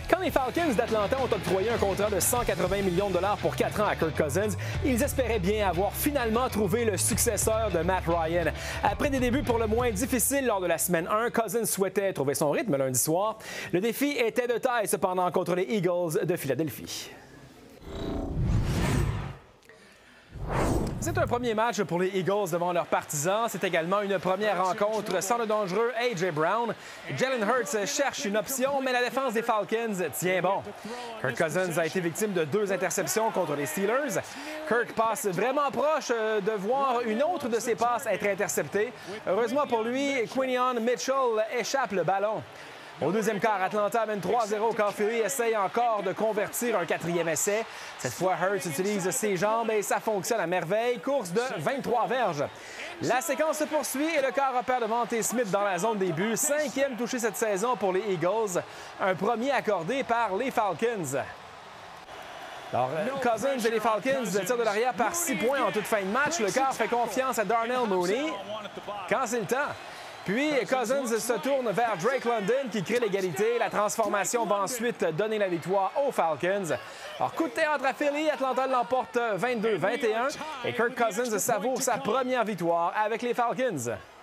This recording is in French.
Quand les Falcons d'Atlanta ont octroyé un contrat de 180 millions de dollars pour 4 ans à Kirk Cousins, ils espéraient bien avoir finalement trouvé le successeur de Matt Ryan. Après des débuts pour le moins difficiles lors de la semaine 1, Cousins souhaitait trouver son rythme lundi soir. Le défi était de taille cependant contre les Eagles de Philadelphie. C'est un premier match pour les Eagles devant leurs partisans. C'est également une première rencontre sans le dangereux A.J. Brown. Jalen Hurts cherche une option, mais la défense des Falcons tient bon. Kirk Cousins a été victime de 2 interceptions contre les Steelers. Kirk passe vraiment proche de voir une autre de ses passes être interceptée. Heureusement pour lui, Quinion Mitchell échappe le ballon. Au deuxième quart, Atlanta mène 3-0 quand Philly essaye encore de convertir un 4e essai. Cette fois, Hurts utilise ses jambes et ça fonctionne à merveille. Course de 23 verges. La séquence se poursuit et le quart repère devant T. Smith dans la zone des buts. 5e touché cette saison pour les Eagles. Un premier accordé par les Falcons. Alors, Cousins et les Falcons tirent de l'arrière par 6 points en toute fin de match. Le quart fait confiance à Darnell Mooney. Quand c'est le temps. Puis, Cousins se tourne vers Drake London qui crée l'égalité. La transformation va ensuite donner la victoire aux Falcons. Alors, coup de théâtre à Philly, Atlanta l'emporte 22-21 et Kirk Cousins savoure sa première victoire avec les Falcons.